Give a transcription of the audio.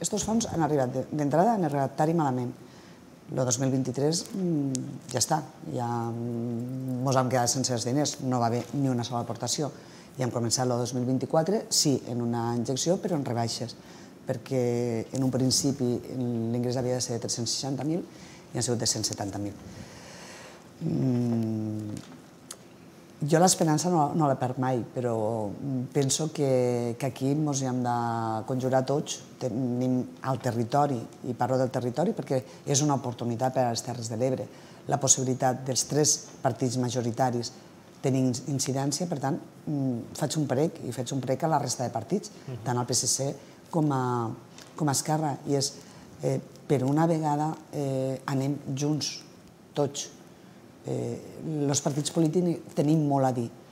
Aquests fons han arribat, d'entrada, han arribat tard i malament. El 2023 ja està, ja ens hem quedat sense els diners, no va haver ni una sola aportació. I hem començat el 2024, sí, en una injecció, però en rebaixes, perquè en un principi l'ingrés havia de ser de 360.000 i han sigut de 170.000. Jo l'esperança no la perc mai, però penso que aquí ens hi hem de conjurar tots. Tenim al territori, i parlo del territori perquè és una oportunitat per a les Terres de l'Ebre, la possibilitat dels 3 partits majoritaris tenir incidència, per tant, faig un prec, i faig un prec a la resta de partits, tant al PSC com a Esquerra, i és, per una vegada, anem junts, tots. Els partits polítics tenim molt a dir.